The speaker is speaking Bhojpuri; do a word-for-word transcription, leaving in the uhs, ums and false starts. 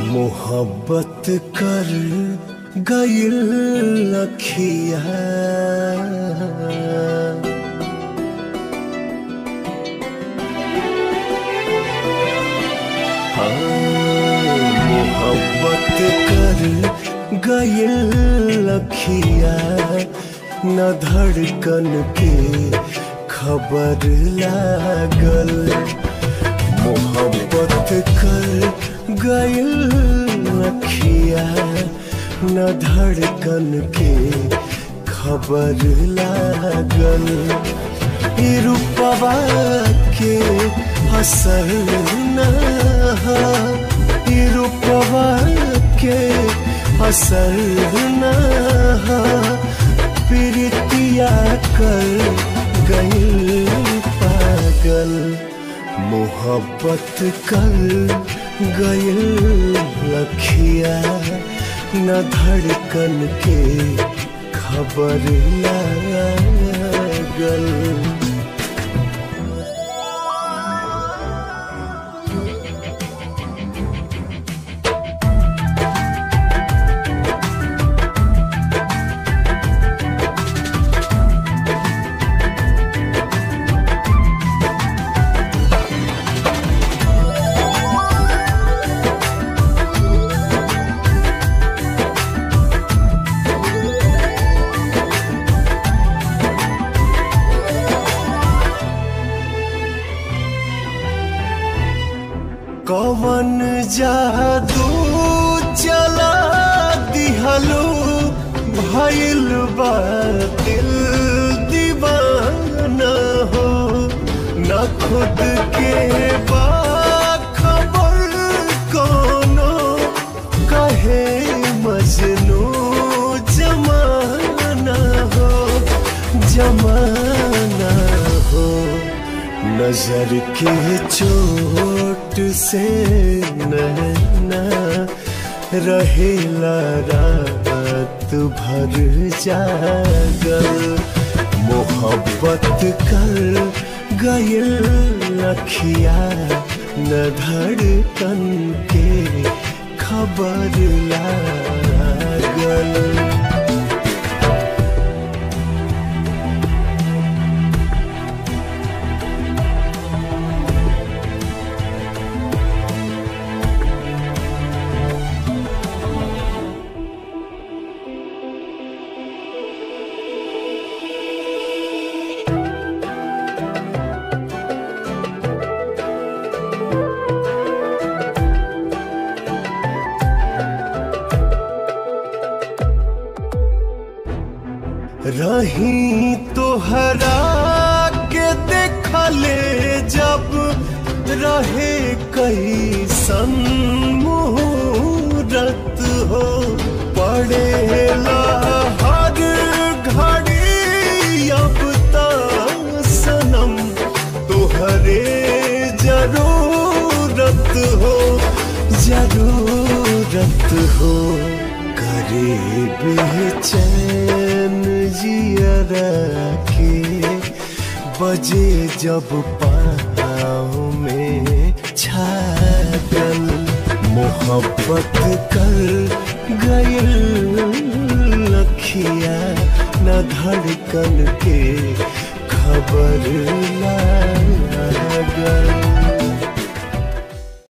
मोहब्बत कर गइल अखिया मोहब्बत कर गइल अखिया न धड़कन के खबर लागल मोहब्बत कर गइल अखिया न धड़कन के खबर लागल ई रूपवा के असर न ई रूपवा के असर न प्रीतिया कर गइल पागल मोहब्बत कर गइल लखिया न धड़कन के खबर लागल कवन जादू चला दिहलो भइल बा दिल दीवाना हो न खुद के बा खबर कोनो कहे मजनू जमाना हो जमाना हो नजर के चोट से नैना रहेला रात भर जागल मोहब्बत कर गइल अखिया न धड़कन के खबर लागल रही तोहरा के देखले जब रहे कैसन मुहूर्त हो पड़ेला हर घड़ी अब ता सनम तोहरे जरूरत हो जरूरत हो करे बेचैन जियरा के बजे जब पाँव में छागल मोहब्बत कर गइल अखिया न धड़कन के खबर लागल।